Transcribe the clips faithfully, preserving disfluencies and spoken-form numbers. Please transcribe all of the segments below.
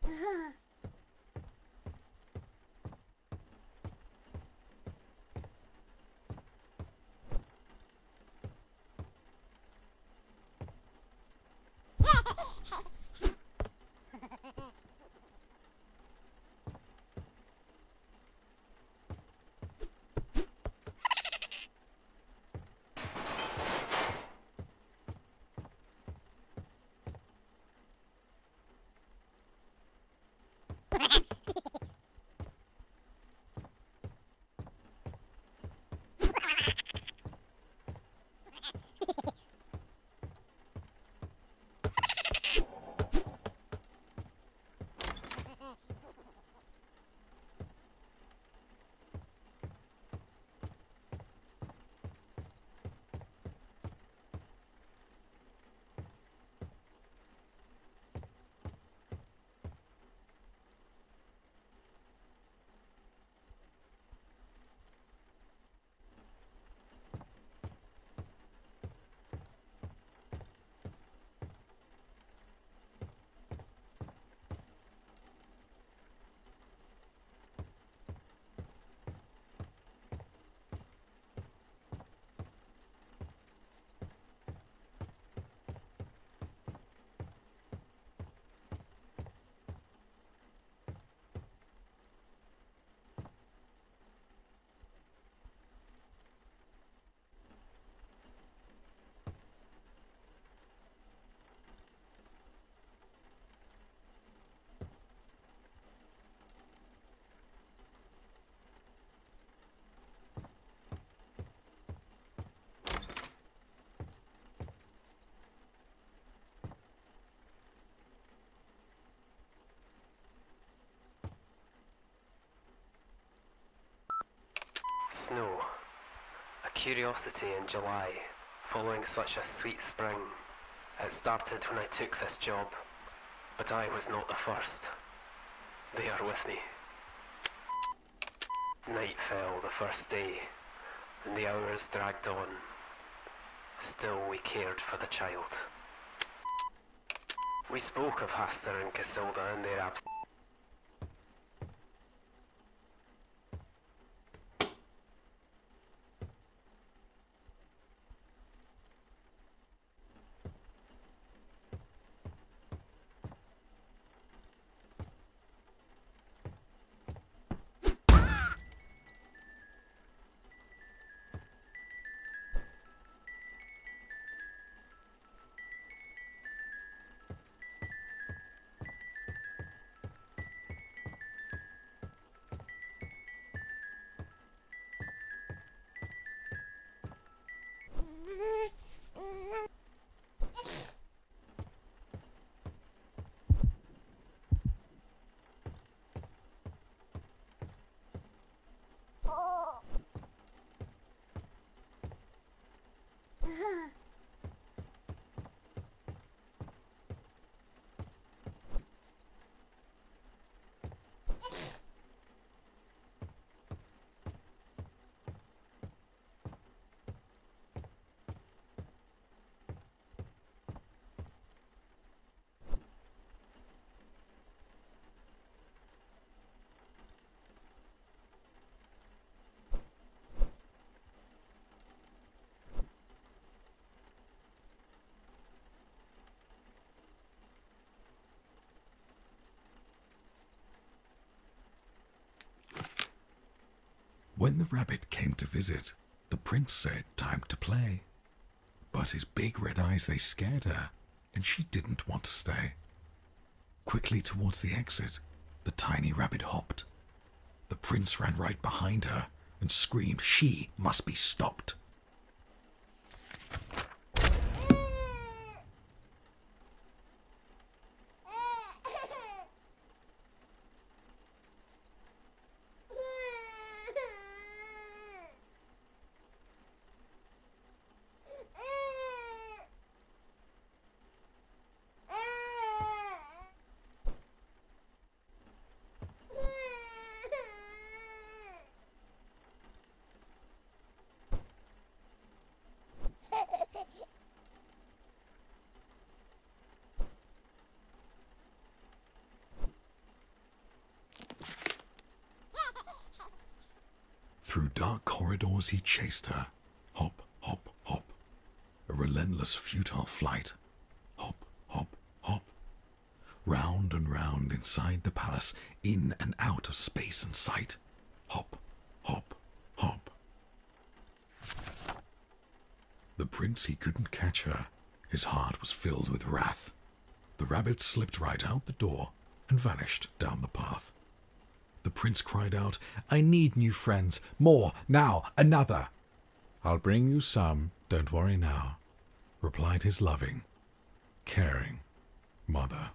Snow, a curiosity in July, following such a sweet spring. It started when I took this job, but I was not the first. They are with me. Night fell the first day, and the hours dragged on. Still we cared for the child. We spoke of Hastur and Casilda in their absence. When the rabbit came to visit, the prince said time to play. But his big red eyes, they scared her, and she didn't want to stay. Quickly towards the exit, the tiny rabbit hopped. The prince ran right behind her and screamed she must be stopped. Through dark corridors he chased her. Hop, hop, hop. A relentless, futile flight. Hop, hop, hop. Round and round inside the palace, in and out of space and sight. Hop, hop, hop. The prince, he couldn't catch her. His heart was filled with wrath. The rabbit slipped right out the door and vanished down the path. The prince cried out, "I need new friends. More, now, another." "I'll bring you some, don't worry now," replied his loving, caring mother.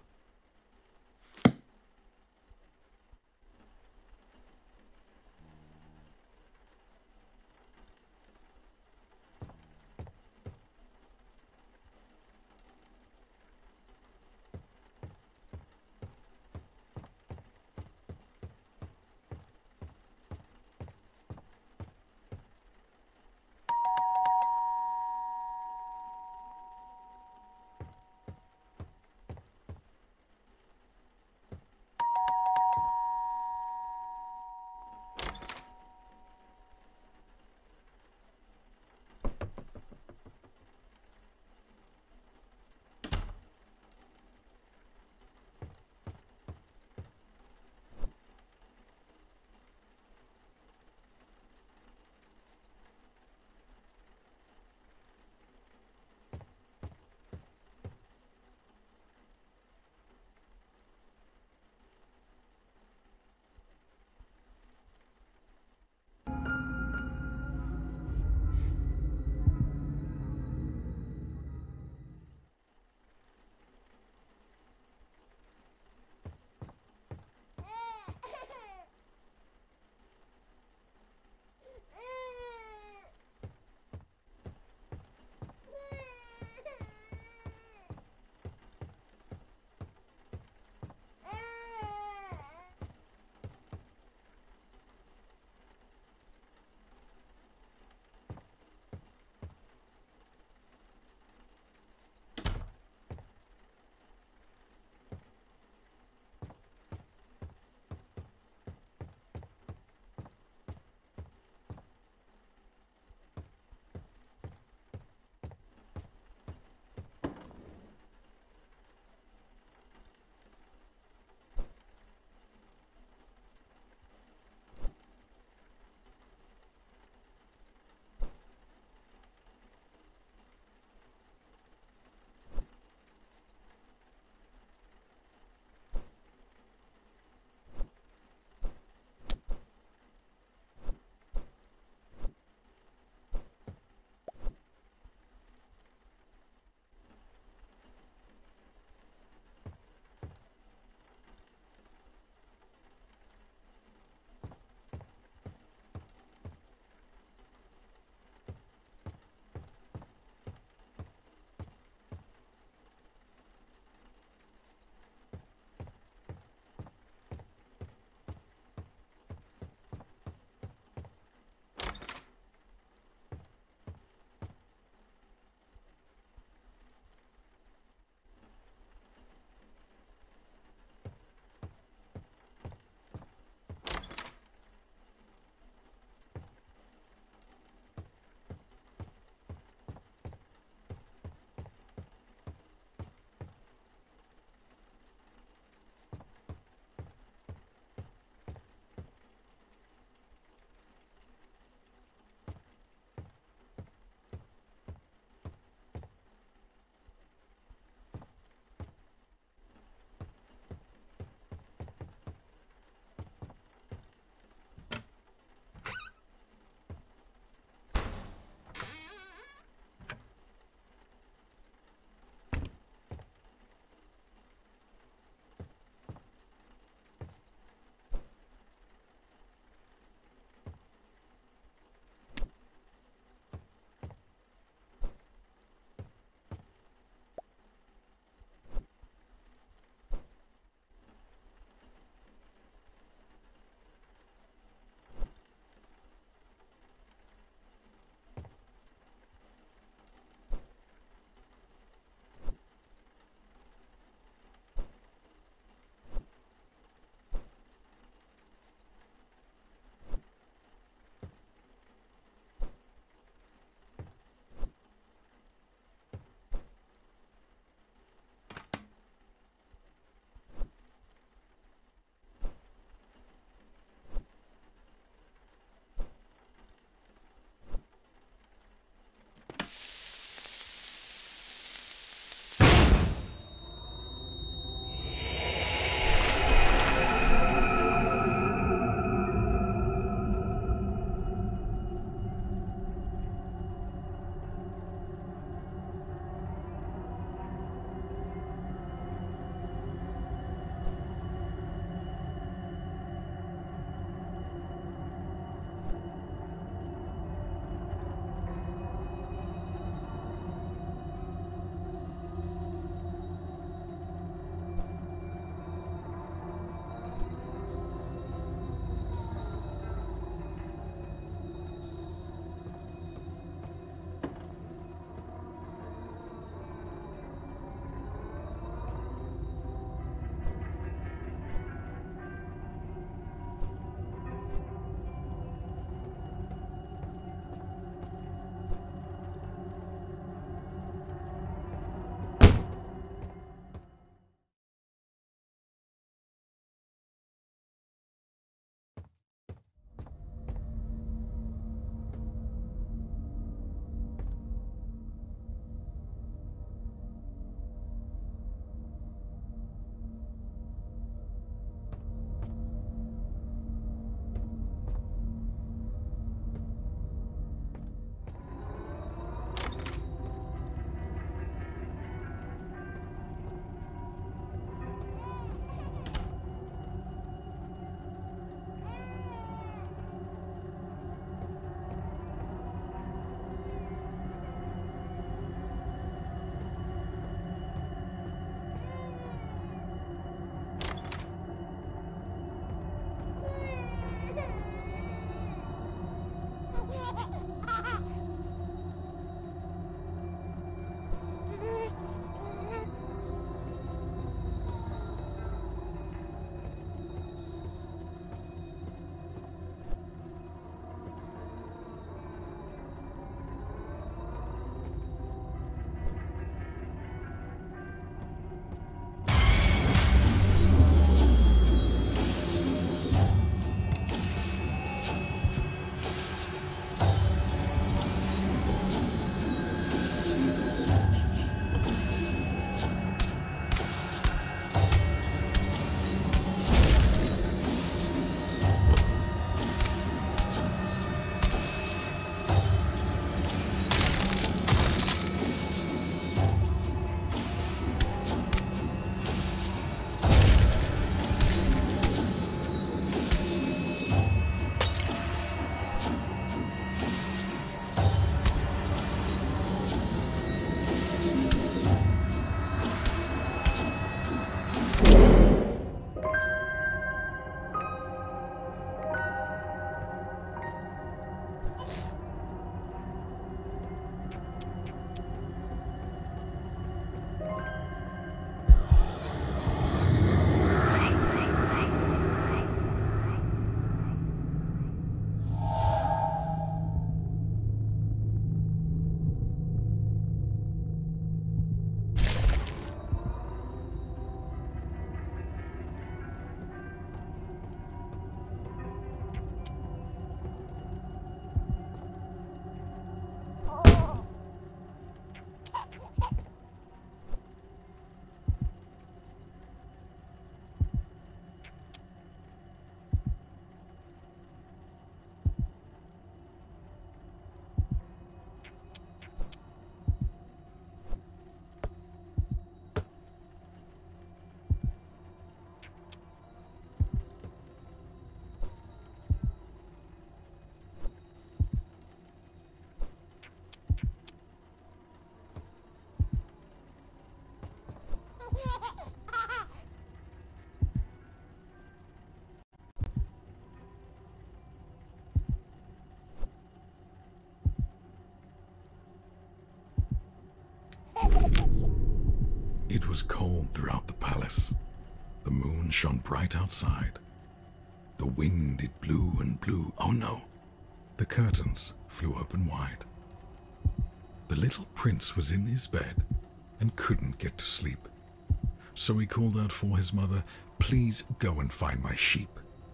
rolled throughout the palace. The moon shone bright outside. The wind, it blew and blew. Oh no! The curtains flew open wide. The little prince was in his bed and couldn't get to sleep. So he called out for his mother, "Please go and find my sheep."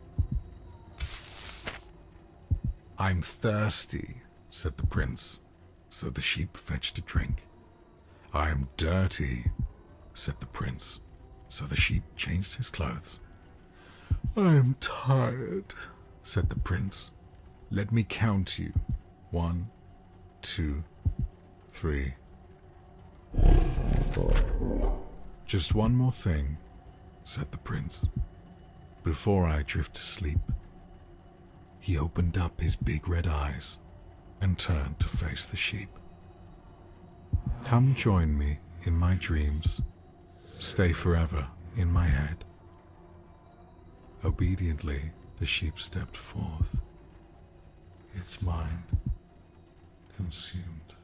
"I'm thirsty," said the prince, so the sheep fetched a drink. "I'm dirty," said the prince, so the sheep changed his clothes. "I'm tired," said the prince. "Let me count you. One, two, three. Just one more thing," said the prince, "before I drift to sleep." He opened up his big red eyes and turned to face the sheep. "Come join me in my dreams. Stay forever in my head." Obediently, the sheep stepped forth, its mind consumed.